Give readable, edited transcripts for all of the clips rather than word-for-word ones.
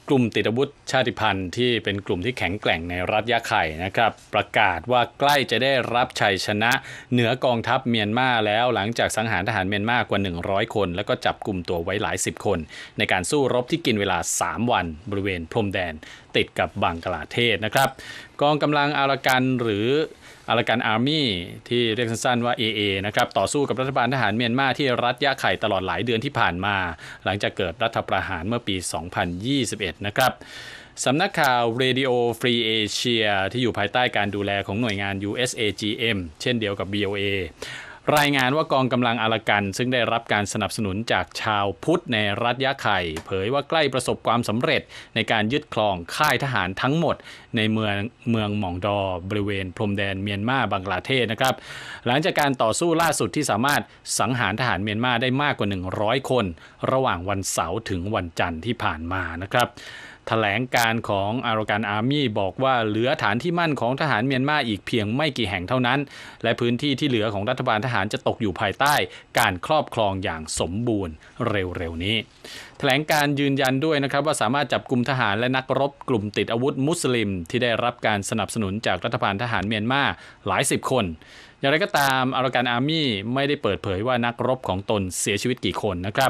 กลุ่มติดอาวุธชาติพันธุ์ที่เป็นกลุ่มที่แข็งแกร่งในรัฐยะไข่นะครับประกาศว่าใกล้จะได้รับชัยชนะเหนือกองทัพเมียนมาแล้วหลังจากสังหารทหารเมียนมากว่า100คนแล้วก็จับกลุ่มตัวไว้หลาย10คนในการสู้รบที่กินเวลา3วันบริเวณพรมแดนติดกับบังกลาเทศนะครับกองกำลังอารากันหรืออารากันอาร์มี่ที่เรียกสั้นๆว่า AA นะครับต่อสู้กับรัฐบาลทหารเมียนมาที่รัฐยะไข่ตลอดหลายเดือนที่ผ่านมาหลังจากเกิดรัฐประหารเมื่อปี 2021 นะครับสำนักข่าว Radio Free Asia ที่อยู่ภายใต้การดูแลของหน่วยงาน USAGM เช่นเดียวกับ BOAรายงานว่ากองกำลังอารากันซึ่งได้รับการสนับสนุนจากชาวพุทธในรัฐยะไข่เผยว่าใกล้ประสบความสำเร็จในการยึดครองค่ายทหารทั้งหมดในเมืองหม่องดอบริเวณพรมแดนเมียนมาบังกลาเทศนะครับหลังจากการต่อสู้ล่าสุดที่สามารถสังหารทหารเมียนมาได้มากกว่า100คนระหว่างวันเสาร์ถึงวันจันทร์ที่ผ่านมานะครับแถลงการของอารากันอาร์มี่บอกว่าเหลือฐานที่มั่นของทหารเมียนมาอีกเพียงไม่กี่แห่งเท่านั้นและพื้นที่ที่เหลือของรัฐบาลทหารจะตกอยู่ภายใต้การครอบครองอย่างสมบูรณ์เร็วๆนี้แถลงการยืนยันด้วยนะครับว่าสามารถจับกุมทหารและนักรบกลุ่มติดอาวุธมุสลิมที่ได้รับการสนับสนุนจากรัฐบาลทหารเมียนมาหลายสิบคนอย่างไรก็ตามอารากันอาร์มี่ไม่ได้เปิดเผยว่านักรบของตนเสียชีวิตกี่คนนะครับ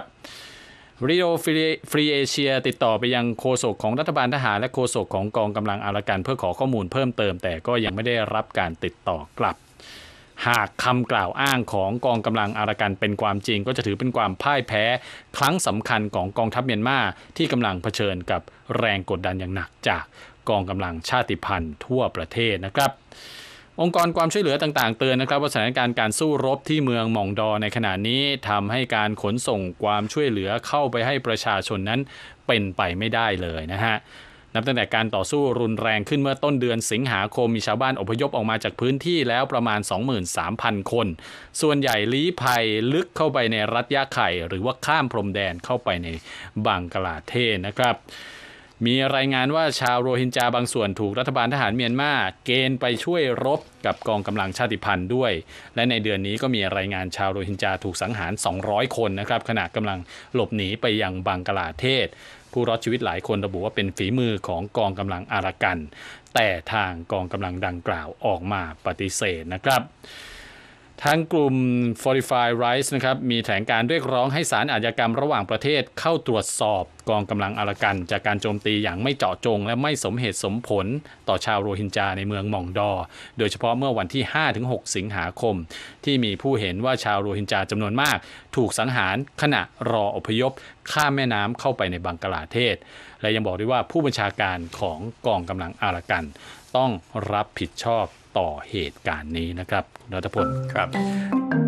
Radio Free Asia ติดต่อไปยังโฆษกของรัฐบาลทหารและโฆษกของกองกำลังอารากันเพื่อขอข้อมูลเพิ่มเติมแต่ก็ยังไม่ได้รับการติดต่อกลับหากคำกล่าวอ้างของกองกำลังอารากันเป็นความจริงก็จะถือเป็นความพ่ายแพ้ครั้งสำคัญของกองทัพเมียนมาที่กำลังเผชิญกับแรงกดดันอย่างหนักจากกองกำลังชาติพันธุ์ทั่วประเทศนะครับองค์กรความช่วยเหลือต่างๆเตือนนะครับว่าสถานการณ์การสู้รบที่เมืองหม่องดอในขณะนี้ทำให้การขนส่งความช่วยเหลือเข้าไปให้ประชาชนนั้นเป็นไปไม่ได้เลยนะฮะนับตั้งแต่การต่อสู้รุนแรงขึ้นเมื่อต้นเดือนสิงหาคมมีชาวบ้านอพยพออกมาจากพื้นที่แล้วประมาณ 23,000 คนส่วนใหญ่ลี้ภัยลึกเข้าไปในรัฐยะไข่หรือว่าข้ามพรมแดนเข้าไปในบังกลาเทศนะครับมีรายงานว่าชาวโรฮิงญาบางส่วนถูกรัฐบาลทหารเมียนมาเกณฑ์ไปช่วยรบกับกองกำลังชาติพันธุ์ด้วยและในเดือนนี้ก็มีรายงานชาวโรฮิงญาถูกสังหาร200คนนะครับขณะกำลังหลบหนีไปยังบังกลาเทศผู้รอดชีวิตหลายคนระบุว่าเป็นฝีมือของกองกำลังอารากันแต่ทางกองกำลังดังกล่าวออกมาปฏิเสธนะครับทางกลุ่ม Fortify Rights นะครับมีแถลงการเรียกร้องให้ศาลอาชญากรรมระหว่างประเทศเข้าตรวจสอบกองกำลังอารากันจากการโจมตีอย่างไม่เจาะจงและไม่สมเหตุสมผลต่อชาวโรฮิงญาในเมืองหม่องดอโดยเฉพาะเมื่อวันที่ 5-6 สิงหาคมที่มีผู้เห็นว่าชาวโรฮิงญาจำนวนมากถูกสังหารขณะรออพยพข้ามแม่น้ำเข้าไปในบังกลาเทศและยังบอกด้วยว่าผู้บัญชาการของกองกำลังอารากันต้องรับผิดชอบต่อเหตุการณ์นี้นะครับรัฐพลครับ